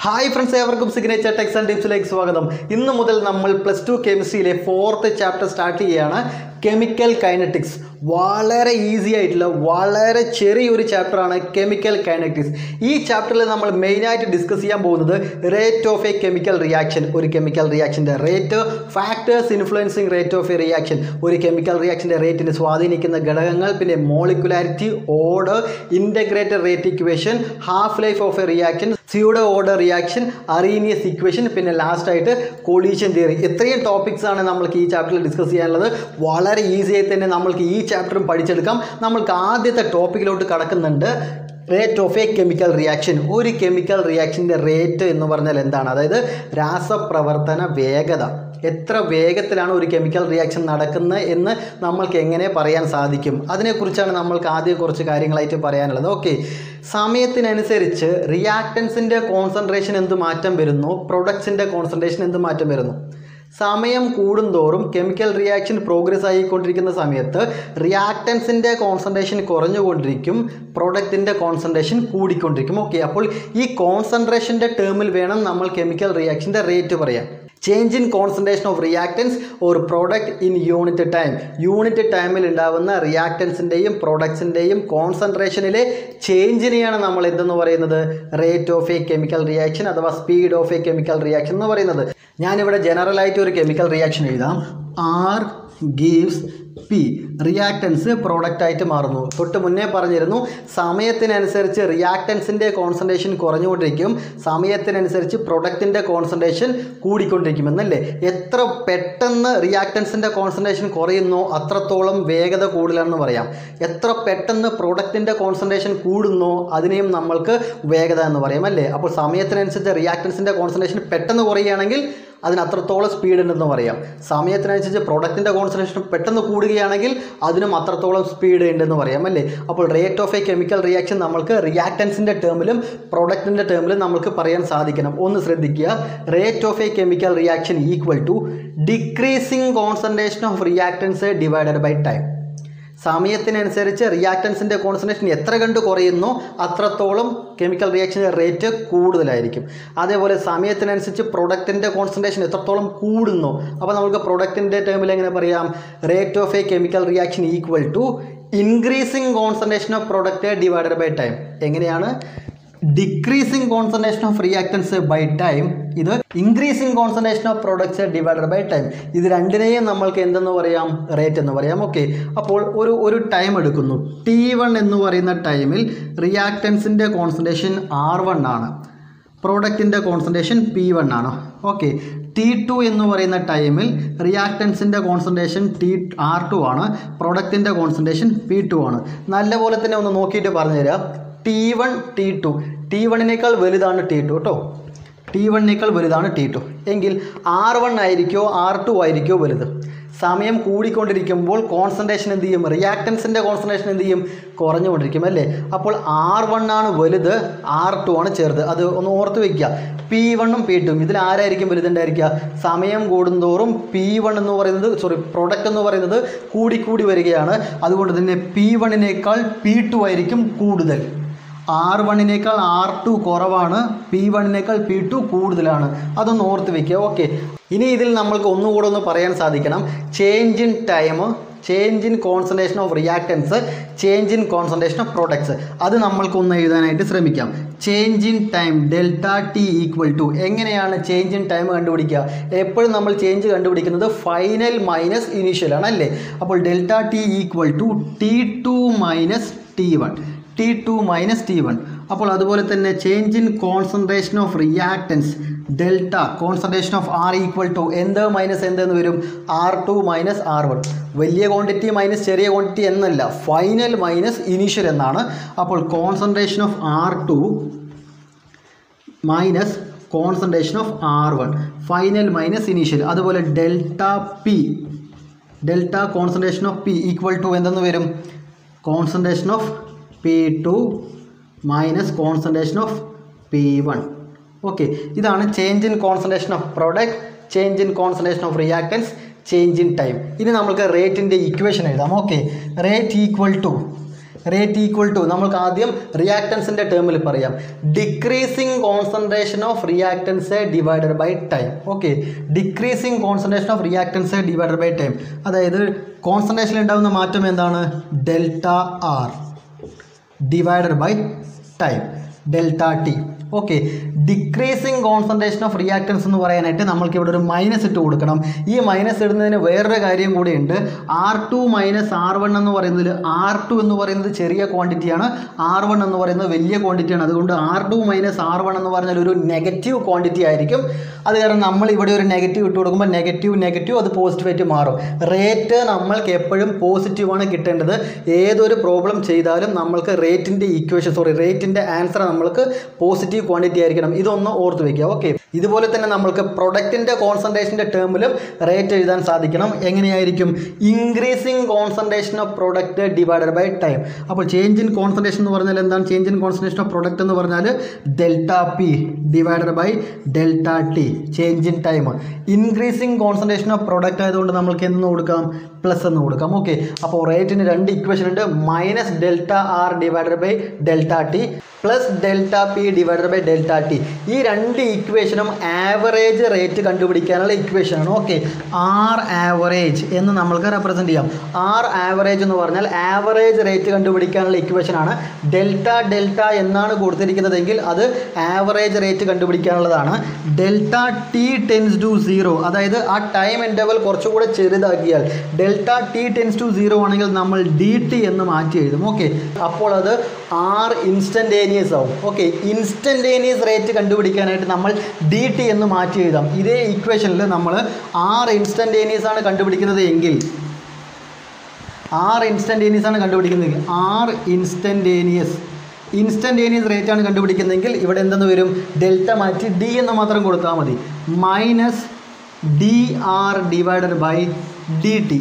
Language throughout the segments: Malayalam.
ഹായ് ഫ്രണ്ട്സ്, ഏവർക്കും സിഗ്നേച്ചർ ടെക്സ് ആൻഡ് ടിപ്സിലേക്ക് സ്വാഗതം. ഇന്ന് മുതൽ നമ്മൾ +2 കെമിസ്ട്രിയിലെ 4th ചാപ്റ്റർ സ്റ്റാർട്ട് ചെയ്യുകയാണ്. Chemical kinetics. വളരെ ഈസി ആയിട്ടുള്ള വളരെ ചെറിയൊരു ചാപ്റ്ററാണ് കെമിക്കൽ കൈനറ്റിക്സ്. ഈ ചാപ്റ്ററിൽ നമ്മൾ മെയിനായിട്ട് ഡിസ്കസ് ചെയ്യാൻ പോകുന്നത് rate of a chemical reaction. ഒരു കെമിക്കൽ റിയാക്ഷൻ്റെ rate, factors influencing rate of a reaction, ഒരു കെമിക്കൽ റിയാക്ഷൻ്റെ റേറ്റിനെ സ്വാധീനിക്കുന്ന ഘടകങ്ങൾ, പിന്നെ molecularity, order, integrated rate equation, half life of a reaction, pseudo order reaction, Arrhenius equation, പിന്നെ ലാസ്റ്റായിട്ട് കൊളീഷൻ തിയറി. ഇത്രയും ടോപ്പിക്സ് ആണ് നമ്മൾക്ക് ഈ ചാപ്റ്ററിൽ ഡിസ്കസ് ചെയ്യാനുള്ളത്. വളരെ ഈസിയായി തന്നെ നമ്മൾക്ക് ഈ ചാപ്റ്ററും പഠിച്ചെടുക്കാം. നമ്മൾക്ക് ആദ്യത്തെ ടോപ്പിക്കിലോട്ട് കടക്കുന്നുണ്ട്. Rate of a chemical reaction. ഒരു കെമിക്കൽ റിയാക്ഷൻ്റെ റേറ്റ് എന്ന് പറഞ്ഞാൽ എന്താണ്? അതായത് രാസപ്രവർത്തന വേഗത. എത്ര വേഗത്തിലാണ് ഒരു കെമിക്കൽ റിയാക്ഷൻ നടക്കുന്നത് എന്ന് നമ്മൾക്ക് എങ്ങനെ പറയാൻ സാധിക്കും? അതിനെക്കുറിച്ചാണ് നമ്മൾക്ക് ആദ്യം കുറച്ച് കാര്യങ്ങളായിട്ട് പറയാനുള്ളത്. ഓക്കെ, സമയത്തിനനുസരിച്ച് റിയാക്റ്റൻസിൻ്റെ കോൺസെൻട്രേഷൻ എന്ത് മാറ്റം വരുന്നു, പ്രൊഡക്ട്സിൻ്റെ കോൺസെൻട്രേഷൻ എന്ത് മാറ്റം വരുന്നു? സമയം കൂടുന്തോറും കെമിക്കൽ റിയാക്ഷൻ പ്രോഗ്രസ് ആയിക്കൊണ്ടിരിക്കുന്ന സമയത്ത് റിയാക്റ്റൻസിൻ്റെ കോൺസെൻട്രേഷൻ കുറഞ്ഞുകൊണ്ടിരിക്കും, പ്രൊഡക്റ്റിൻ്റെ കോൺസെൻട്രേഷൻ കൂടിക്കൊണ്ടിരിക്കും. ഓക്കെ, അപ്പോൾ ഈ കോൺസെൻട്രേഷൻ്റെ ടേമിൽ വേണം നമ്മൾ കെമിക്കൽ റിയാക്ഷൻ്റെ റേറ്റ് പറയാൻ. Change in concentration of reactants or product in unit time. Unit ടൈമിൽ ഉണ്ടാകുന്ന റിയാക്റ്റൻസിൻ്റെയും പ്രോഡക്ട്സിൻ്റെയും കോൺസെൻട്രേഷനിലെ ചേഞ്ചിനെയാണ് നമ്മൾ എന്തെന്ന് പറയുന്നത്? Rate of a chemical reaction അഥവാ speed of a chemical reaction എന്ന് പറയുന്നത്. ഞാനിവിടെ ജനറലായിട്ട് ഒരു കെമിക്കൽ റിയാക്ഷൻ എഴുതാം. R gives P. റിയാക്റ്റൻസ് പ്രോഡക്റ്റായിട്ട് മാറുന്നു. തൊട്ട് മുന്നേ പറഞ്ഞിരുന്നു, സമയത്തിനനുസരിച്ച് റിയാക്റ്റൻസിൻ്റെ കോൺസെൻട്രേഷൻ കുറഞ്ഞുകൊണ്ടിരിക്കും, സമയത്തിനനുസരിച്ച് പ്രൊഡക്റ്റിൻ്റെ കോൺസെൻട്രേഷൻ കൂടിക്കൊണ്ടിരിക്കുമെന്നല്ലേ? എത്ര പെട്ടെന്ന് റിയാക്റ്റൻസിൻ്റെ കോൺസെൻട്രേഷൻ കുറയുന്നോ അത്രത്തോളം വേഗത കൂടുതലാണെന്ന് പറയാം. എത്ര പെട്ടെന്ന് പ്രൊഡക്റ്റിൻ്റെ കോൺസെൻട്രേഷൻ കൂടുന്നോ അതിനെയും നമ്മൾക്ക് വേഗത എന്ന് പറയാം, അല്ലേ? അപ്പോൾ സമയത്തിനനുസരിച്ച് റിയാക്റ്റൻസിൻ്റെ കോൺസെൻട്രേഷൻ പെട്ടെന്ന് കുറയുകയാണെങ്കിൽ അതിന് അത്രത്തോളം സ്പീഡ് ഉണ്ടെന്ന് പറയാം. സമയത്തിനനുസരിച്ച് പ്രൊഡക്റ്റിൻ്റെ കോൺസെൻട്രേഷൻ പെട്ടെന്ന് കൂടുകയാണെങ്കിൽ അതിനും അത്രത്തോളം സ്പീഡ് ഉണ്ടെന്ന് പറയാം, അല്ലേ? അപ്പോൾ rate of a chemical reaction നമ്മൾക്ക് റിയാക്റ്റൻസിൻ്റെ ടേമിലും പ്രൊഡക്റ്റിൻ്റെ ടേമിലും നമുക്ക് പറയാൻ സാധിക്കണം. ഒന്ന് ശ്രദ്ധിക്കുക, rate of a chemical reaction equal to decreasing concentration of reactants divided by time. സമയത്തിനനുസരിച്ച് റിയാക്റ്റൻസിൻ്റെ കോൺസെൻട്രേഷൻ എത്ര കണ്ട് കുറയുന്നോ അത്രത്തോളം കെമിക്കൽ റിയാക്ഷൻ്റെ റേറ്റ് കൂടുതലായിരിക്കും. അതേപോലെ സമയത്തിനനുസരിച്ച് പ്രൊഡക്റ്റിൻ്റെ കോൺസെൻട്രേഷൻ എത്രത്തോളം കൂടുന്നു, അപ്പോൾ നമുക്ക് പ്രൊഡക്റ്റിൻ്റെ ടേമിൽ എങ്ങനെ പറയാം? Rate of a chemical reaction equal to increasing concentration of product divided by time. എങ്ങനെയാണ്? Decreasing concentration of reactants by time, ഇത് increasing concentration of products divided by time. ഇത് രണ്ടിനെയും നമ്മൾക്ക് എന്തെന്ന് പറയാം? റേറ്റ് എന്ന് പറയാം. ഓക്കെ, അപ്പോൾ ഒരു ടൈം എടുക്കുന്നു. T1 എന്ന് പറയുന്ന ടൈമിൽ റിയാക്റ്റൻസിൻ്റെ കോൺസെൻട്രേഷൻ R1 ആണ്, പ്രോഡക്റ്റിൻ്റെ കോൺസെൻട്രേഷൻ P1 ആണ്. ഓക്കെ, T2 എന്ന് പറയുന്ന ടൈമിൽ റിയാക്റ്റൻസിൻ്റെ കോൺസെൻട്രേഷൻ R2 ആണ്, പ്രൊഡക്റ്റിൻ്റെ കോൺസെൻട്രേഷൻ P2 ആണ്. നല്ലപോലെ തന്നെ ഒന്ന് നോക്കിയിട്ട് പറഞ്ഞുതരാം. T1 T2, T1നേക്കാൾ വലുതാണ് T2 കേട്ടോ. T1നേക്കാൾ വലുതാണ് T2 എങ്കിൽ R1 ആയിരിക്കോ R2 ആയിരിക്കോ വലുത്? സമയം കൂടിക്കൊണ്ടിരിക്കുമ്പോൾ കോൺസെൻട്രേഷൻ എന്ത് ചെയ്യും? റിയാക്റ്റൻസിൻ്റെ കോൺസെൻട്രേഷൻ എന്ത് ചെയ്യും? കുറഞ്ഞുകൊണ്ടിരിക്കും, അല്ലേ? അപ്പോൾ R1 ആണ് വലുത്, R2 ആണ് ചെറുത്. അത് ഒന്ന് ഓർത്ത് വയ്ക്കുക. P1ഉം P2ഉം ഇതിൽ ആരായിരിക്കും വലുതുണ്ടായിരിക്കുക? സമയം കൂടുന്തോറും P1 എന്ന് പറയുന്നത് പ്രൊഡക്റ്റ് എന്ന് പറയുന്നത് കൂടിക്കൂടി വരികയാണ്. അതുകൊണ്ട് തന്നെ P1നേക്കാൾ P2 ആയിരിക്കും കൂടുതൽ. R1നേക്കാൾ R2 കുറവാണ്, P1നേക്കാൾ P2 കൂടുതലാണ്. അതൊന്ന് ഓർത്ത് വയ്ക്കുക. ഓക്കെ, ഇനി ഇതിൽ നമ്മൾക്ക് ഒന്നുകൂടെ ഒന്ന് പറയാൻ സാധിക്കണം. Change in time, change in concentration of reactants, change in concentration of products. അത് നമ്മൾക്കൊന്ന് എഴുതാനായിട്ട് ശ്രമിക്കാം. Change in time delta T equal to. എങ്ങനെയാണ് ചേഞ്ച് ഇൻ ടൈം കണ്ടുപിടിക്കുക? എപ്പോഴും നമ്മൾ ചേഞ്ച് കണ്ടുപിടിക്കുന്നത് ഫൈനൽ മൈനസ് ഇനീഷ്യൽ ആണ്, അല്ലേ? അപ്പോൾ delta T equal to T2 minus T1, T2 minus T1. അപ്പോൾ അതുപോലെ തന്നെ change in concentration of reactants delta concentration of R equal to എന്ത് മൈനസ് എന്തെന്ന് വരും? R2 minus R1. വലിയ ക്വാണ്ടിറ്റി മൈനസ് ചെറിയ ക്വാണ്ടിറ്റി എന്നല്ല, ഫൈനൽ മൈനസ് ഇനീഷ്യൽ എന്നാണ്. അപ്പോൾ concentration of R2 minus concentration of R1, final minus initial. അതുപോലെ delta P, delta concentration of P equal to എന്തെന്ന് വരും? Concentration of P2 minus concentration of P1. Okay, ഇതാണ് change in concentration of product, change in concentration of reactants, change in time. ഇനി നമുക്ക് റേറ്റിൻ്റെ ഇക്വേഷൻ എഴുതാം. Okay, rate equal to rate equal to നമുക്ക് ആദ്യം റിയാക്റ്റൻസിൻ്റെ ടേമിൽ പറയാം, decreasing concentration of reactants divided by time. Okay, decreasing concentration of reactants divided by time. അതായത് കോൺസെൻട്രേഷനിൽ ഉണ്ടാകുന്ന മാറ്റം എന്താണ്? Delta R divided by time, delta T. Okay, decreasing concentration of reactants എന്ന് പറയാനായിട്ട് നമ്മൾക്ക് ഇവിടെ ഒരു മൈനസ് ഇട്ട് കൊടുക്കണം. ഈ മൈനസ് ഇടുന്നതിന് വേറൊരു കാര്യം കൂടിയുണ്ട്. R2 മൈനസ് R1 എന്ന് പറയുന്നതിൽ R2 എന്ന് പറയുന്നത് ചെറിയ ക്വാണ്ടിറ്റിയാണ്, R1 എന്ന് പറയുന്നത് വലിയ ക്വാണ്ടിറ്റിയാണ്. അതുകൊണ്ട് R2 മൈനസ് R1 എന്ന് പറഞ്ഞാൽ ഒരു നെഗറ്റീവ് ക്വാണ്ടിറ്റി ആയിരിക്കും. അത് കാരണം നമ്മൾ ഇവിടെ ഒരു നെഗറ്റീവ് ഇട്ട് കൊടുക്കുമ്പോൾ നെഗറ്റീവ് അത് പോസിറ്റീവായിട്ട് മാറും. റേറ്റ് നമ്മൾക്ക് എപ്പോഴും പോസിറ്റീവാണ് കിട്ടേണ്ടത്. ഏതൊരു പ്രോബ്ലം ചെയ്താലും നമ്മൾക്ക് റേറ്റിൻ്റെ ആൻസർ നമ്മൾക്ക് പോസിറ്റീവ് ക്വാണ്ടിറ്റി ആയിരിക്കണം. ഇതൊന്ന് ഓർത്ത് വയ്ക്കുക. ഓക്കെ, ഇതുപോലെ തന്നെ നമ്മൾക്ക് പ്രൊഡക്റ്റിൻ്റെ കോൺസെൻട്രേഷൻ്റെ ടേമിലും റേറ്റ് എഴുതാൻ സാധിക്കണം. എങ്ങനെയായിരിക്കും? Increasing concentration of product divided by time. അപ്പോൾ ചേഞ്ച് ഇൻ കോൺസെൻട്രേഷൻ എന്ന് പറഞ്ഞാൽ എന്താണ്? Change in concentration of product എന്ന് പറഞ്ഞാൽ delta P divided by delta T, change in time. Increasing concentration of product ആയതുകൊണ്ട് നമ്മൾക്ക് എന്ന് കൊടുക്കാം? പ്ലസ് എന്ന് കൊടുക്കാം. ഓക്കെ, അപ്പോൾ റേറ്റിന് രണ്ട് ഇക്വേഷൻ ഉണ്ട്, minus delta R divided by delta T plus delta P divided by delta T. ഈ രണ്ട് ഇക്വേഷനും ആവറേജ് റേറ്റ് കണ്ടുപിടിക്കാനുള്ള ഇക്വേഷനാണ്. ഓക്കെ, ആർ ആവറേജ് എന്ന് നമ്മൾക്ക് റെപ്രസെൻറ്റ് ചെയ്യാം. ആർ ആവറേജ് എന്ന് പറഞ്ഞാൽ ആവറേജ് റേറ്റ് കണ്ടുപിടിക്കാനുള്ള ഇക്വേഷനാണ്. ഡെൽറ്റ എന്നാണ് കൊടുത്തിരിക്കുന്നതെങ്കിൽ അത് ആവറേജ് റേറ്റ് കണ്ടുപിടിക്കാനുള്ളതാണ്. ഡെൽറ്റ ടി ടെൻസ് ടു 0, അതായത് ആ ടൈം ഇൻ്റർവൽ കുറച്ചുകൂടെ ചെറുതാക്കിയാൽ ഡെൽറ്റ ടി ടെൻസ് ടു 0 ആണെങ്കിൽ നമ്മൾ ഡി ടി എന്ന് മാറ്റി എഴുതും. ഓക്കെ, അപ്പോൾ അത് ആർ ഇൻസ്റ്റൻറ്റേനിയസ് ആവും. ഓക്കെ, ഇൻസ്റ്റൻറ്റേനിയസ് റേറ്റ് കണ്ടുപിടിക്കാനായിട്ട് നമ്മൾ ഡി ടി എന്ന് മാറ്റി എഴുതാം. ഇതേ ഇക്വേഷനിൽ നമ്മൾ ആർ ഇൻസ്റ്റൻറ്റേനിയസ് ആണ് കണ്ടുപിടിക്കുന്നത് എങ്കിൽ ആർ ഇൻസ്റ്റൻറ്റേനിയസ് റേറ്റ് ആണ് കണ്ടുപിടിക്കുന്നതെങ്കിൽ ഇവിടെ എന്തെന്ന് വരും? ഡെൽറ്റ മാറ്റി ഡി എന്ന് മാത്രം കൊടുത്താൽ മതി. Minus D R divided by D T.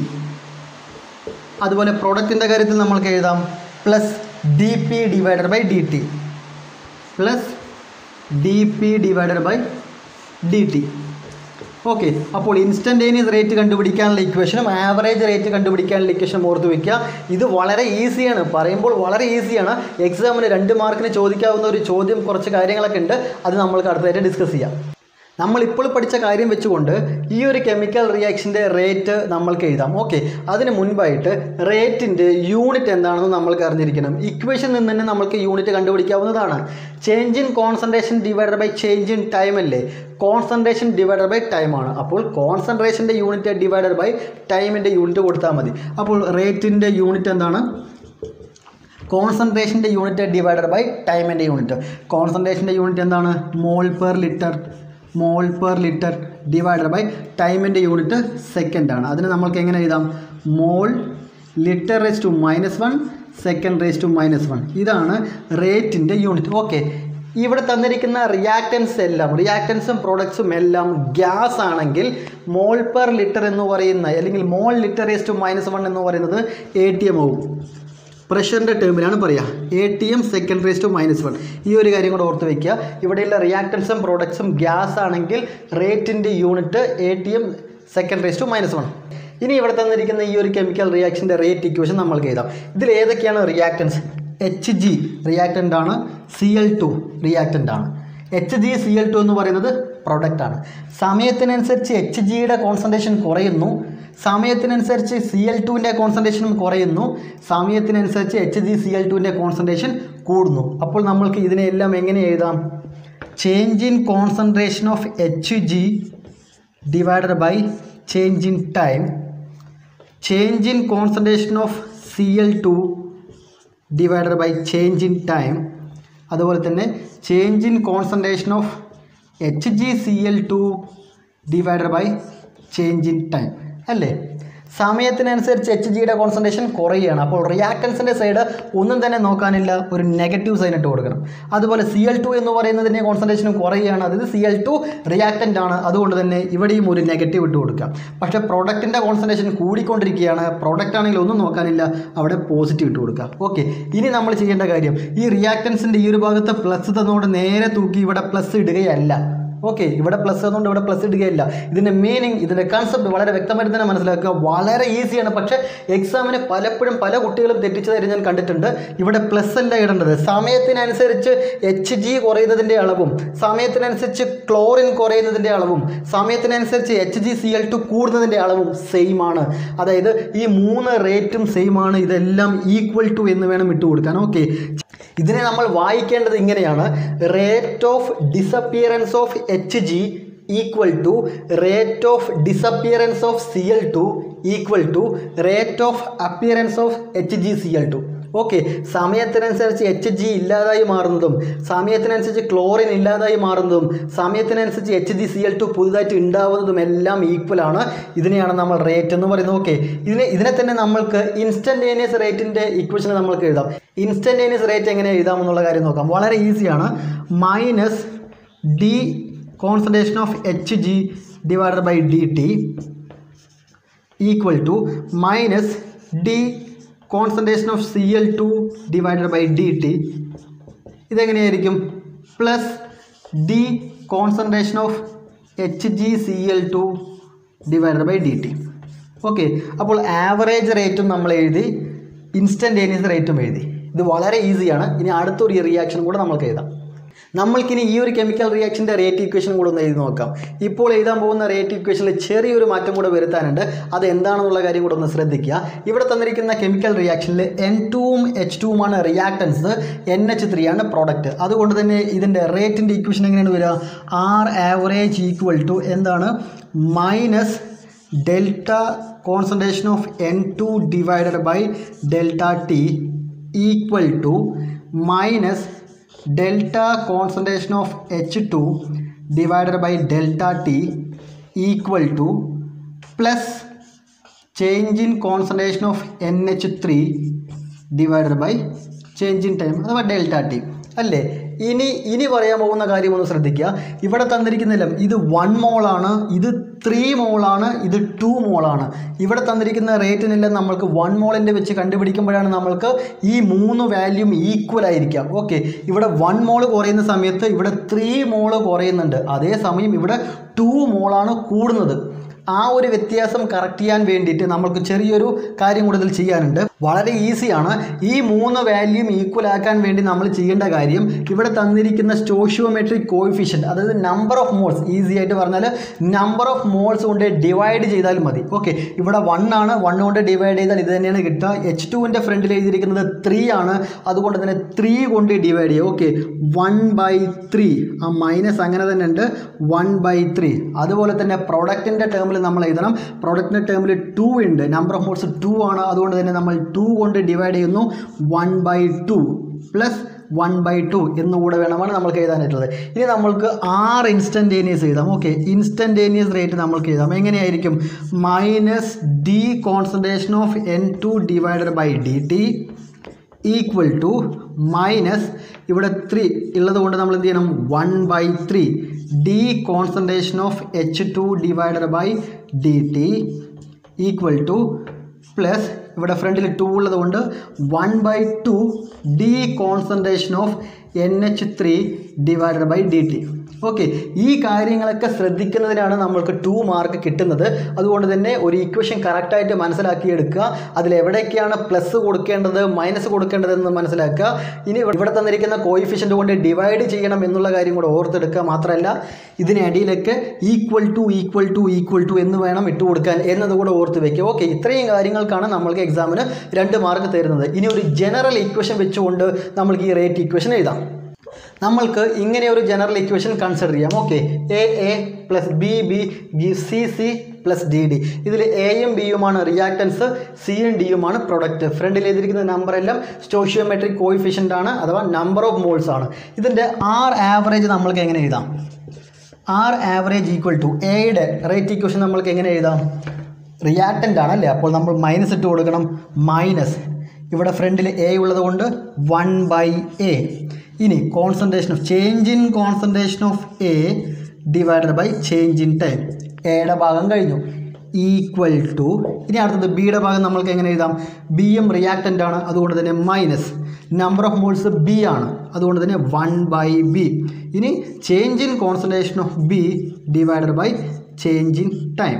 അതുപോലെ പ്രൊഡക്റ്റിൻ്റെ കാര്യത്തിൽ നമ്മൾക്ക് എഴുതാം plus D P divided by D T, plus D P divided by D T. Okay, അപ്പോൾ ഇൻസ്റ്റൻറ്റേനിയസ് റേറ്റ് കണ്ടുപിടിക്കാനുള്ള ഇക്വേഷനും ആവറേജ് റേറ്റ് കണ്ടുപിടിക്കാനുള്ള ഇക്വേഷനും ഓർത്ത് വയ്ക്കുക. ഇത് വളരെ ഈസിയാണ്, പറയുമ്പോൾ വളരെ ഈസിയാണ്. എക്സാമിന് 2 മാർക്കിന് ചോദിക്കാവുന്ന ഒരു ചോദ്യം, കുറച്ച് കാര്യങ്ങളൊക്കെ ഉണ്ട്. അത് നമ്മൾക്ക് അടുത്തായിട്ട് ഡിസ്കസ് ചെയ്യാം. നമ്മളിപ്പോൾ പഠിച്ച കാര്യം വെച്ചുകൊണ്ട് ഈ ഒരു കെമിക്കൽ റിയാക്ഷൻ്റെ റേറ്റ് നമ്മൾക്ക് എഴുതാം. ഓക്കെ, അതിന് മുൻപായിട്ട് റേറ്റിൻ്റെ യൂണിറ്റ് എന്താണെന്ന് നമ്മൾക്ക് അറിഞ്ഞിരിക്കണം. ഇക്വേഷനിൽ നിന്ന് തന്നെ നമ്മൾക്ക് യൂണിറ്റ് കണ്ടുപിടിക്കാവുന്നതാണ്. Change in concentration divided by change in time അല്ലേ? കോൺസെൻട്രേഷൻ ഡിവൈഡഡ് ബൈ ടൈം ആണ്. അപ്പോൾ കോൺസെൻട്രേഷൻ്റെ യൂണിറ്റ് ഡിവൈഡഡ് ബൈ ടൈമിൻ്റെ യൂണിറ്റ് കൊടുത്താൽ മതി. അപ്പോൾ റേറ്റിൻ്റെ യൂണിറ്റ് എന്താണ്? കോൺസെൻട്രേഷൻ്റെ യൂണിറ്റ് ഡിവൈഡഡ് ബൈ ടൈമിൻ്റെ യൂണിറ്റ്. കോൺസെൻട്രേഷൻ്റെ യൂണിറ്റ് എന്താണ്? Mole per litre divided by ടൈമിൻ്റെ യൂണിറ്റ് സെക്കൻഡ് ആണ്. അതിന് നമ്മൾക്ക് എങ്ങനെ എഴുതാം? Mole litre raise to -1 second raise to -1. ഇതാണ് റേറ്റിൻ്റെ യൂണിറ്റ്. ഓക്കെ, ഇവിടെ തന്നിരിക്കുന്ന റിയാക്റ്റൻസും പ്രോഡക്ട്സും എല്ലാം ഗ്യാസ് ആണെങ്കിൽ മോൾ പെർ ലിറ്റർ എന്ന് പറയുന്ന, അല്ലെങ്കിൽ മോൾ ലിറ്റർ റേസ് ടു -1 എന്ന് പറയുന്നത് ATM ആവും. പ്രഷറിൻ്റെ ടേമിലാണ് പറയുക. ATM second raise to -1. ഈ ഒരു കാര്യം കൂടെ ഓർത്ത് വയ്ക്കുക. ഇവിടെയുള്ള റിയാക്റ്റൻസും പ്രോഡക്ട്സും ഗ്യാസ് ആണെങ്കിൽ റേറ്റിൻ്റെ unit ATM second raise to -1. ഇനി ഇവിടെ തന്നിരിക്കുന്ന ഈ ഒരു കെമിക്കൽ റിയാക്ഷൻ്റെ റേറ്റ് ഇക്വേഷൻ നമ്മൾക്ക് എഴുതാം. ഇതിൽ ഏതൊക്കെയാണ് റിയാക്റ്റൻസ്? HG റിയാക്റ്റൻ്റ് ആണ്, Cl2 റിയാക്റ്റൻ്റ് ആണ്. HgCl2 എന്ന് പറയുന്നത് പ്രൊഡക്റ്റാണ്. സമയത്തിനനുസരിച്ച് HGയുടെ കോൺസെൻട്രേഷൻ കുറയുന്നു, സമയത്തിനനുസരിച്ച് Cl2ൻ്റെ കോൺസെൻട്രേഷനും കുറയുന്നു, സമയത്തിനനുസരിച്ച് HgCl2ൻ്റെ കോൺസെൻട്രേഷൻ കൂടുന്നു. അപ്പോൾ നമ്മൾക്ക് ഇതിനെല്ലാം എങ്ങനെ എഴുതാം? Change in concentration of Hg divided by change in time, change in concentration of Cl2 divided by change in time. അതുപോലെ തന്നെ change in concentration of HgCl2 divided by change in time അല്ലേ? സമയത്തിനനുസരിച്ച് HGയുടെ കോൺസെൻട്രേഷൻ കുറയുകയാണ്. അപ്പോൾ റിയാക്റ്റൻസിൻ്റെ സൈഡ് ഒന്നും തന്നെ നോക്കാനില്ല, ഒരു നെഗറ്റീവ് സൈൻ ഇട്ട് കൊടുക്കണം. അതുപോലെ Cl2 എന്ന് പറയുന്നതിൻ്റെ കോൺസെൻട്രേഷനും കുറയുകയാണ്, അതായത് Cl2 റിയാക്റ്റൻ്റ് ആണ്, അതുകൊണ്ട് തന്നെ ഇവിടെയും ഒരു നെഗറ്റീവ് ഇട്ട് കൊടുക്കാം. പക്ഷേ പ്രൊഡക്റ്റിൻ്റെ കോൺസെൻട്രേഷൻ കൂടിക്കൊണ്ടിരിക്കുകയാണ്, പ്രൊഡക്റ്റ് ആണെങ്കിൽ ഒന്നും നോക്കാനില്ല, അവിടെ പോസിറ്റീവ് ഇട്ട് കൊടുക്കാം. ഓക്കെ, ഇനി നമ്മൾ ചെയ്യേണ്ട കാര്യം, ഈ റിയാക്റ്റൻസിൻ്റെ ഈ ഒരു ഭാഗത്ത് പ്ലസ് തന്നുകൊണ്ട് നേരെ തൂക്കി ഇവിടെ പ്ലസ് ഇടുകയല്ല. ഓക്കെ, ഇവിടെ പ്ലസ് അതുകൊണ്ട് ഇവിടെ പ്ലസ് ഇടുകയില്ല. ഇതിൻ്റെ മീനിങ്, ഇതിൻ്റെ കൺസെപ്റ്റ് വളരെ വ്യക്തമായിട്ട് തന്നെ മനസ്സിലാക്കുക. വളരെ ഈസിയാണ്. പക്ഷേ എക്സാമിന് പലപ്പോഴും പല കുട്ടികളും തെറ്റിച്ചതായിട്ട് ഞാൻ കണ്ടിട്ടുണ്ട്. ഇവിടെ പ്ലസ് അല്ല ഇടേണ്ടത്. സമയത്തിനനുസരിച്ച് HG കുറയുന്നതിൻ്റെ അളവും സമയത്തിനനുസരിച്ച് ക്ലോറിൻ കുറയുന്നതിൻ്റെ അളവും സമയത്തിനനുസരിച്ച് HgCl2 കൂടുന്നതിൻ്റെ അളവും സെയിം ആണ്. അതായത് ഈ 3 റേറ്റും സെയിം ആണ്. ഇതെല്ലാം ഈക്വൽ ടു എന്ന് വേണം ഇട്ട് കൊടുക്കാൻ. ഓക്കെ, ഇതിനെ നമ്മൾ വായിക്കേണ്ടത് ഇങ്ങനെയാണ്: rate of disappearance of HG equal to rate of disappearance of Cl2 equal to rate of appearance of HgCl2. Okay, സമയത്തിനനുസരിച്ച് HG ഇല്ലാതായി മാറുന്നതും സമയത്തിനനുസരിച്ച് ക്ലോറിൻ ഇല്ലാതായി മാറുന്നതും സമയത്തിനനുസരിച്ച് HgCl2 പുതുതായിട്ട് ഉണ്ടാവുന്നതും എല്ലാം ഈക്വൽ ആണ്. ഇതിനെയാണ് നമ്മൾ റേറ്റ് എന്ന് പറയുന്നത്. ഓക്കെ, ഇതിനെ തന്നെ നമ്മൾക്ക് ഇൻസ്റ്റൻറ്റേനിയസ് റേറ്റിൻ്റെ ഇക്വേഷൻ നമ്മൾക്ക് എഴുതാം. ഇൻസ്റ്റൻറ്റേനിയസ് റേറ്റ് എങ്ങനെ എഴുതാമെന്നുള്ള കാര്യം നോക്കാം. വളരെ ഈസിയാണ്. Minus D concentration of HG divided by dt equal to minus D concentration of Cl2 divided by dt. ഇതെങ്ങനെയായിരിക്കും? Plus D concentration of HgCl2 divided by dt. Okay, അപ്പോൾ ആവറേജ് റേറ്റും നമ്മൾ എഴുതി, ഇൻസ്റ്റൻറ്റേനിയസ് റേറ്റും എഴുതി. ഇത് വളരെ ഈസിയാണ്. ഇനി അടുത്തൊരു റിയാക്ഷൻ കൂടെ നമുക്ക് എഴുതാം. നമ്മൾക്കിനി ഈ ഒരു കെമിക്കൽ റിയാക്ഷൻ്റെ റേറ്റ് ഇക്വേഷൻ കൂടെ ഒന്ന് എഴുതി നോക്കാം. ഇപ്പോൾ എഴുതാൻ പോകുന്ന റേറ്റ് ഇക്വേഷനിൽ ചെറിയൊരു മാറ്റം കൂടെ വരുത്താനുണ്ട്. അത് എന്താണെന്നുള്ള കാര്യം കൂടെ ഒന്ന് ശ്രദ്ധിക്കുക. ഇവിടെ തന്നിരിക്കുന്ന കെമിക്കൽ റിയാക്ഷനിൽ N2ഉം H2ഉമാണ് റിയാക്ടൻസ്, NH3 ആണ് പ്രോഡക്റ്റ്. അതുകൊണ്ട് തന്നെ ഇതിൻ്റെ റേറ്റിൻ്റെ ഇക്വേഷൻ എങ്ങനെയാണ് വരിക? R ആവറേജ് ഈക്വൽ ടു എന്താണ്? Minus delta concentration of N2 divided by delta T equal to minus delta concentration of H2 divided by delta T equal to plus change in concentration of NH3 divided by change in time അഥവാ ഡെൽറ്റ T അല്ലേ? ഇനി പറയാൻ പോകുന്ന കാര്യം ഒന്ന് ശ്രദ്ധിക്കുക. ഇവിടെ തന്നിരിക്കുന്നില്ല, ഇത് 1 മോളാണ്, ഇത് 3 മോളാണ്, ഇത് 2 മോളാണ്. ഇവിടെ തന്നിരിക്കുന്ന റേറ്റിനെല്ലാം നമ്മൾക്ക് 1 മോളിൻ്റെ വെച്ച് കണ്ടുപിടിക്കുമ്പോഴാണ് നമ്മൾക്ക് ഈ 3 വാല്യൂം ഈക്വൽ ആയിരിക്കാം. ഓക്കെ, ഇവിടെ 1 മോൾ കുറയുന്ന സമയത്ത് ഇവിടെ 3 മോൾ കുറയുന്നുണ്ട്. അതേസമയം ഇവിടെ 2 മോളാണ് കൂടുന്നത്. ആ ഒരു വ്യത്യാസം കറക്റ്റ് ചെയ്യാൻ വേണ്ടിയിട്ട് നമ്മൾക്ക് ചെറിയൊരു കാര്യം കൂടുതൽ ചെയ്യാനുണ്ട്. വളരെ ഈസിയാണ്. ഈ 3 വാല്യൂം ഈക്വൽ ആക്കാൻ വേണ്ടി നമ്മൾ ചെയ്യേണ്ട കാര്യം, ഇവിടെ തന്നിരിക്കുന്ന സ്റ്റോഷിയോമെട്രിക് കോഎഫിഷ്യൻറ്റ്, അതായത് നമ്പർ ഓഫ് മോൾസ്, ഈസി ആയിട്ട് പറഞ്ഞാൽ നമ്പർ ഓഫ് മോൾസ് കൊണ്ട് ഡിവൈഡ് ചെയ്താൽ മതി. ഓക്കെ, ഇവിടെ 1 ആണ്, 1 കൊണ്ട് ഡിവൈഡ് ചെയ്താൽ ഇത് തന്നെയാണ് കിട്ടുക. H2വിൻ്റെ ഫ്രണ്ടിൽ എഴുതിയിരിക്കുന്നത് 3 ആണ്, അതുകൊണ്ട് തന്നെ 3 കൊണ്ട് ഡിവൈഡ് ചെയ്യുക. ഓക്കെ, 1/3, ആ മൈനസ് അങ്ങനെ തന്നെ ഉണ്ട്, 1/3. അതുപോലെ തന്നെ പ്രൊഡക്റ്റിൻ്റെ ടേമിൽ നമ്മൾ എഴുതണം. പ്രൊഡക്റ്റിൻ്റെ ടേമിൽ 2 ഉണ്ട്, നമ്പർ ഓഫ് മോൾസ് 2 ആണ്, അതുകൊണ്ട് തന്നെ നമ്മൾ 2 കൊണ്ട് ഡിവൈഡ് ചെയ്യുന്നു. 1/2 പ്ലസ് 1/2 എന്നുകൂടെ വേണമാണ് നമ്മൾക്ക് എഴുതാനായിട്ടുള്ളത്. ഇനി നമ്മൾക്ക് 6 ഇൻസ്റ്റൻറ്റേനിയസ് എഴുതാം. ഓക്കെ, ഇൻസ്റ്റൻറ്റേനിയസ് റേറ്റ് നമ്മൾക്ക് എഴുതാം. എങ്ങനെയായിരിക്കും? Minus D concentration of N2 divided by dt equal to minus ഇവിടെ 3 ഉള്ളത് കൊണ്ട് നമ്മൾ എന്ത് ചെയ്യണം? 1/3 D concentration of H2 divided by dt equal to plus ഇവിടെ ഫ്രണ്ടിൽ 2 ഉള്ളത് കൊണ്ട് 1/2 D concentration of NH3 divided by dt. Okay, ഈ കാര്യങ്ങളൊക്കെ ശ്രദ്ധിക്കുന്നതിനാണ് നമ്മൾക്ക് 2 മാർക്ക് കിട്ടുന്നത്. അതുകൊണ്ട് തന്നെ ഒരു ഇക്വേഷൻ കറക്റ്റായിട്ട് മനസ്സിലാക്കിയെടുക്കുക. അതിലെവിടേക്കാണ് പ്ലസ് കൊടുക്കേണ്ടത് മൈനസ് കൊടുക്കേണ്ടതെന്ന് മനസ്സിലാക്കുക. ഇനി ഇവിടെ തന്നിരിക്കുന്ന കോയിഫിഷ്യൻ്റ് കൊണ്ട് ഡിവൈഡ് ചെയ്യണം എന്നുള്ള കാര്യം കൂടെ ഓർത്തെടുക്കുക. മാത്രമല്ല ഇതിനിടയിലൊക്കെ ഈക്വൽ ടു എന്ന് വേണം ഇട്ട് കൊടുക്കാൻ എന്നതുകൂടെ ഓർത്ത് വയ്ക്കുക. ഓക്കെ, ഇത്രയും കാര്യങ്ങൾക്കാണ് നമ്മൾക്ക് എക്സാമിന് 2 മാർക്ക് തരുന്നത്. ഇനി ഒരു ജനറൽ ഇക്വേഷൻ വെച്ചുകൊണ്ട് നമ്മൾക്ക് ഈ റേറ്റ് ഇക്വേഷൻ എഴുതാം. നമ്മൾക്ക് ഇങ്ങനെ ഒരു ജനറൽ ഇക്വേഷൻ കൺസിഡർ ചെയ്യാം. Okay, A plus B C plus D. ഇതിൽ എയും ബിയുമാണ് റിയാക്ടൻസ്, സിയും ഡിയുമാണ് പ്രൊഡക്റ്റ്. ഫ്രണ്ടിൽ എഴുതിയിരിക്കുന്ന നമ്പർ എല്ലാം സ്റ്റോഷിയോമെട്രിക് കോയിഫിഷ്യൻ്റ് ആണ്, അഥവാ നമ്പർ ഓഫ് മോൾസ് ആണ്. ഇതിൻ്റെ R ആവറേജ് നമ്മൾക്ക് എങ്ങനെ എഴുതാം? R ആവറേജ് ഈക്വൽ ടു എയുടെ റേറ്റ് ഇക്വേഷൻ നമ്മൾക്ക് എങ്ങനെ എഴുതാം? റിയാക്ടൻ്റ് ആണല്ലേ, അപ്പോൾ നമ്മൾ മൈനസ് ഇട്ട് കൊടുക്കണം. മൈനസ് ഇവിടെ ഫ്രണ്ടിൽ എ ഉള്ളത് കൊണ്ട് 1/a. ഇനി concentration of change in concentration of A divided by change in time. എയുടെ ഭാഗം കഴിഞ്ഞു. ഈക്വൽ ടു, ഇനി അടുത്തത് ബിയുടെ ഭാഗം നമ്മൾക്ക് എങ്ങനെ എഴുതാം? ബിയും റിയാക്റ്റൻ്റ് ആണ്, അതുകൊണ്ട് തന്നെ minus number of moles B ആണ്, അതുകൊണ്ട് തന്നെ 1/b. ഇനി change in concentration of B divided by change in time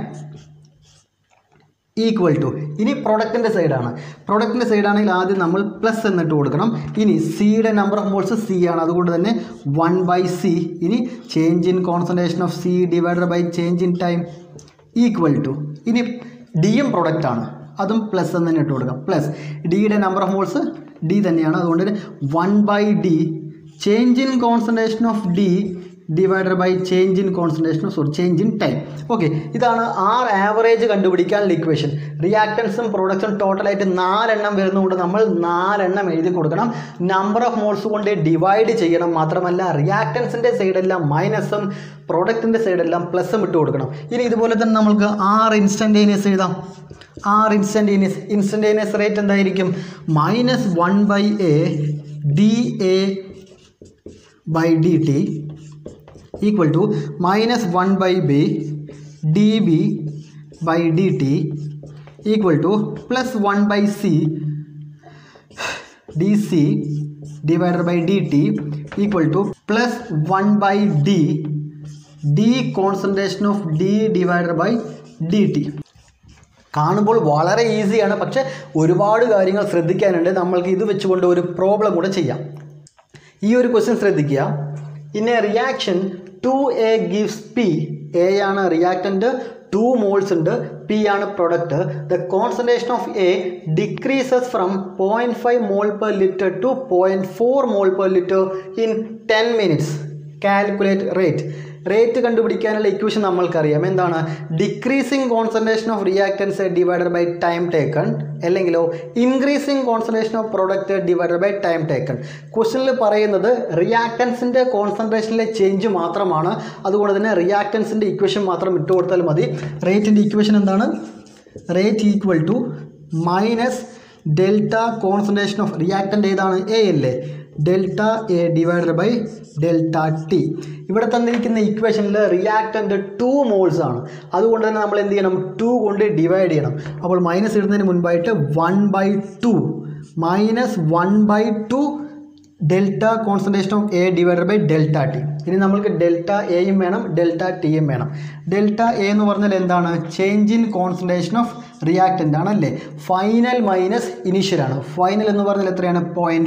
equal to, ഇനി പ്രൊഡക്റ്റിൻ്റെ സൈഡാണ്. പ്രൊഡക്റ്റിൻ്റെ സൈഡാണെങ്കിൽ ആദ്യം നമ്മൾ പ്ലസ് എന്നിട്ട് കൊടുക്കണം. ഇനി സിയുടെ നമ്പർ ഓഫ് മോൾസ് സി ആണ്, അതുകൊണ്ട് തന്നെ 1/c. ഇനി change in concentration of C divided by change in time equal to, ഇനി ഡിയും പ്രൊഡക്റ്റാണ്, അതും പ്ലസ് എന്ന് തന്നെ ഇട്ട് കൊടുക്കാം. പ്ലസ് ഡിയുടെ നമ്പർ ഓഫ് മോൾസ് ഡി തന്നെയാണ്, അതുകൊണ്ട് തന്നെ 1/d change in concentration of D divided by change in concentration change in time. Okay, ഇതാണ് ആർ ആവറേജ് കണ്ടുപിടിക്കാനുള്ള ഇക്വേഷൻ. റിയാക്റ്റൻസും പ്രൊഡക്റ്റും ടോട്ടലായിട്ട് 4 എണ്ണം വരുന്നതുകൊണ്ട് നമ്മൾ 4 എണ്ണം എഴുതി കൊടുക്കണം. നമ്പർ ഓഫ് മോൾസ് കൊണ്ട് ഡിവൈഡ് ചെയ്യണം. മാത്രമല്ല റിയാക്റ്റൻസിൻ്റെ സൈഡെല്ലാം മൈനസും പ്രൊഡക്റ്റിൻ്റെ സൈഡെല്ലാം പ്ലസും ഇട്ട് കൊടുക്കണം. ഇനി ഇതുപോലെ തന്നെ നമുക്ക് ആർ ഇൻസ്റ്റൻറ്റേനിയസ് എഴുതാം. ആർ ഇൻസ്റ്റൻറ്റേനിയസ് റേറ്റ് എന്തായിരിക്കും? -1/a dA by dt equal to -1/b dB by dt equal to +1/c dC divided by dt equal to +1/d d concentration of d divided by dt. കാണുമ്പോൾ വളരെ ഈസിയാണ്, പക്ഷേ ഒരുപാട് കാര്യങ്ങൾ ശ്രദ്ധിക്കാനുണ്ട്. നമ്മൾക്ക് ഇത് വെച്ചുകൊണ്ട് ഒരു പ്രോബ്ലം കൂടെ ചെയ്യാം. ഈ ഒരു ക്വസ്റ്റ്യൻ ശ്രദ്ധിക്കുക. In a reaction 2a gives p. a ആണ് റിയാക്റ്റൻ്റ്, 2 മോൾസ് ഉണ്ട്, p ആണ് product. The concentration of a decreases from 0.5 mole per litre to 0.4 mole per litre in 10 minutes. Calculate rate. Rate കണ്ടുപിടിക്കാനുള്ള ഇക്വേഷൻ നമ്മൾക്കറിയാം. എന്താണ്? Decreasing concentration of reactants divided by time taken, അല്ലെങ്കിലോ increasing concentration of product divided by time taken. ക്വസ്റ്റനിൽ പറയുന്നത് റിയാക്റ്റൻസിൻ്റെ കോൺസെൻട്രേഷനിലെ ചേഞ്ച് മാത്രമാണ്, അതുകൊണ്ട് തന്നെ റിയാക്റ്റൻസിൻ്റെ ഇക്വേഷൻ മാത്രം ഇട്ട് കൊടുത്താൽ മതി. റേറ്റിൻ്റെ ഇക്വേഷൻ എന്താണ്? Rate equal to minus delta concentration of reactant ഏതാണ്? എ അല്ലേ? Delta A divided by delta T. ഇവിടെ തന്നിരിക്കുന്ന ഇക്വേഷനിൽ റിയാക്റ്റൻ്റ് 2 മോൾസ് ആണ്, അതുകൊണ്ട് തന്നെ നമ്മൾ എന്ത് ചെയ്യണം? 2 കൊണ്ട് ഡിവൈഡ് ചെയ്യണം. അപ്പോൾ മൈനസ് ഇടുന്നതിന് മുൻപായിട്ട് 1/2 -1/2 delta concentration of A divided by delta T. ഇനി നമ്മൾക്ക് ഡെൽറ്റ എയും വേണം, ഡെൽറ്റ ടിയും വേണം. ഡെൽറ്റ എ എന്ന് പറഞ്ഞാൽ എന്താണ്? Change in concentration of reactant ആണല്ലേ. ഫൈനൽ മൈനസ് ഇനീഷ്യൽ ആണ്. ഫൈനൽ എന്ന് പറഞ്ഞാൽ എത്രയാണ്?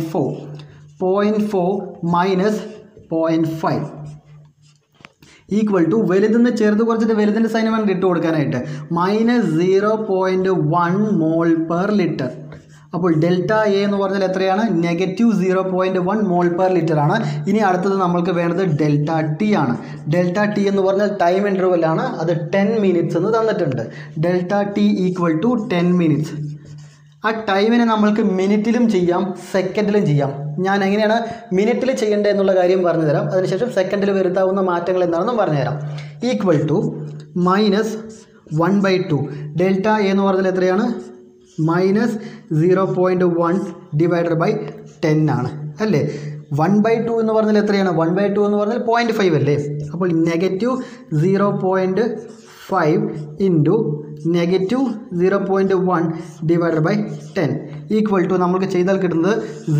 0.4 മൈനസ് 0.5 ഈക്വൽ ടു വലുതെന്ന് ചേർത്ത് കുറച്ചിട്ട് വലുതിൻ്റെ സൈൻ വേണം ഇട്ട് കൊടുക്കാനായിട്ട്. -0.1 മോൾ പെർ ലിറ്റർ. അപ്പോൾ ഡെൽറ്റ എ എന്ന് പറഞ്ഞാൽ എത്രയാണ്? -0.1 മോൾ പെർ ലിറ്റർ ആണ്. ഇനി അടുത്തത് നമ്മൾക്ക് വേണ്ടത് ഡെൽറ്റ ടി ആണ്. ഡെൽറ്റ ടി എന്ന് പറഞ്ഞാൽ ടൈം ഇൻ്റർവെൽ ആണ്, അത് 10 മിനിറ്റ്സ് എന്ന് തന്നിട്ടുണ്ട്. Delta T equal to 10 minutes. ആ ടൈമിനെ നമ്മൾക്ക് മിനിറ്റിലും ചെയ്യാം, സെക്കൻഡിലും ചെയ്യാം. ഞാൻ എങ്ങനെയാണ് മിനിറ്റിൽ ചെയ്യേണ്ടത് എന്നുള്ള കാര്യം പറഞ്ഞു തരാം. അതിനുശേഷം സെക്കൻഡിൽ വരുത്താവുന്ന മാറ്റങ്ങൾ എന്താണെന്നും പറഞ്ഞുതരാം. ഈക്വൽ ടു -1/2 ഡെൽറ്റ എ എന്ന് പറഞ്ഞാൽ എത്രയാണ്? -0.1 ഡിവൈഡഡ് ബൈ 10 ആണ് അല്ലേ. 1/2 എന്ന് പറഞ്ഞാൽ എത്രയാണ്? 1/2 എന്ന് പറഞ്ഞാൽ 0.5 അല്ലേ. അപ്പോൾ -0.5 into -0.1 divided by 10 equal to നമുക്ക് ചെയ്താൽ കിട്ടുന്നത്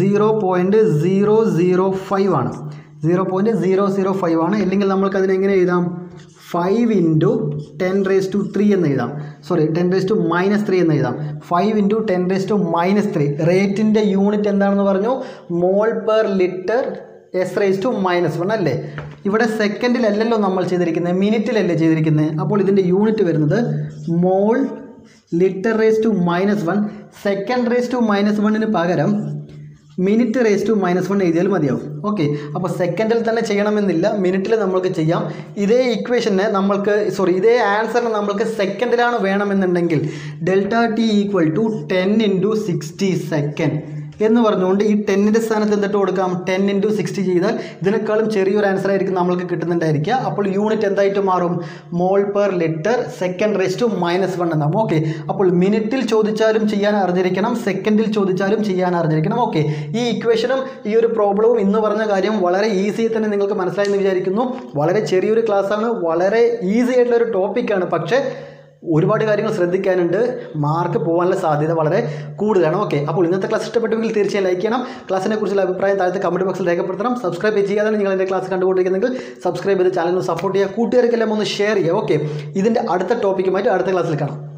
0.005 ആണ്. 0.005 ആണ്. അല്ലെങ്കിൽ നമ്മൾക്ക് അതിനെങ്ങനെ എഴുതാം? 5 ഇൻറ്റു 10⁻³ എന്ന് എഴുതാം. 10⁻³ എന്ന് എഴുതാം. 5 ഇൻറ്റു 10⁻³ റേറ്റിൻ്റെ യൂണിറ്റ് എന്താണെന്ന് പറഞ്ഞു? മോൾ പെർ ലിറ്റർ S⁻⁻1 അല്ലേ. ഇവിടെ സെക്കൻഡിലല്ലല്ലോ നമ്മൾ ചെയ്തിരിക്കുന്നത്, മിനിറ്റിലല്ലേ ചെയ്തിരിക്കുന്നത്. അപ്പോൾ ഇതിൻ്റെ യൂണിറ്റ് വരുന്നത് മോൾ ലിറ്റർ⁻⁻1. സെക്കൻഡ്⁻⁻1 പകരം മിനിറ്റ്⁻⁻1 എഴുതിയാൽ മതിയാവും. ഓക്കെ, അപ്പോൾ സെക്കൻഡിൽ തന്നെ ചെയ്യണമെന്നില്ല, മിനിറ്റിൽ നമ്മൾക്ക് ചെയ്യാം. ഇതേ ഇക്വേഷനെ നമ്മൾക്ക് ഇതേ ആൻസറിന് നമ്മൾക്ക് സെക്കൻഡിലാണ് വേണമെന്നുണ്ടെങ്കിൽ delta T equal to 10 into 60 second എന്ന് പറഞ്ഞുകൊണ്ട് ഈ 10ൻ്റെ സ്ഥാനത്ത് എന്തിട്ട് കൊടുക്കാം? 10 ഇൻറ്റു 60 ചെയ്താൽ ഇതിനേക്കാളും ചെറിയൊരു ആൻസർ ആയിരിക്കും നമ്മൾക്ക് കിട്ടുന്നുണ്ടായിരിക്കുക. അപ്പോൾ യൂണിറ്റ് എന്തായിട്ട് മാറും? മോൾ പെർ ലിറ്റർ സെക്കൻഡ്⁻⁻1 എന്നാവും. ഓക്കെ, അപ്പോൾ മിനിറ്റിൽ ചോദിച്ചാലും ചെയ്യാൻ അറിഞ്ഞിരിക്കണം, സെക്കൻഡിൽ ചോദിച്ചാലും ചെയ്യാൻ അറിഞ്ഞിരിക്കണം. ഓക്കെ, ഈ ഇക്വേഷനും ഈ ഒരു പ്രോബ്ലവും ഇന്ന് പറഞ്ഞ കാര്യം വളരെ ഈസി തന്നെ നിങ്ങൾക്ക് മനസ്സിലായെന്ന് വിചാരിക്കുന്നു. വളരെ ചെറിയൊരു ക്ലാസ്സാണ്, വളരെ ഈസി ആയിട്ടുള്ളൊരു ടോപ്പിക്കാണ്. പക്ഷേ ഒരുപാട് കാര്യങ്ങൾ ശ്രദ്ധിക്കാനുണ്ട്. മാർക്ക് പോകാനുള്ള സാധ്യത വളരെ കൂടുതലാണ്. ഓക്കെ, അപ്പോൾ ഇന്നത്തെ ക്ലാസ് ഇഷ്ടപ്പെട്ടുവെങ്കിൽ തീർച്ചയായും ലൈക്ക് ചെയ്യണം. ക്ലാസ്സിനെ കുറിച്ചുള്ള അഭിപ്രായം താഴത്തെ കമൻറ്റ് ബോക്സിൽ രേഖപ്പെടുത്തണം. സബ്സ്ക്രൈബ് ചെയ്യാതെ നിങ്ങൾ എൻ്റെ ക്ലാസ് കണ്ടുകൊണ്ടിരിക്കുന്നെങ്കിൽ സബ്സ്ക്രൈബ് ചെയ്ത് ചാനൽ സപ്പോർട്ട് ചെയ്യുക. കൂട്ടുകാർക്കെല്ലാം ഒന്ന് ഷെയർ ചെയ്യുക. ഓക്കെ, ഇതിൻ്റെ അടുത്ത ടോപ്പിക്കുമായിട്ട് അടുത്ത ക്ലാസ്സിൽ കാണാം.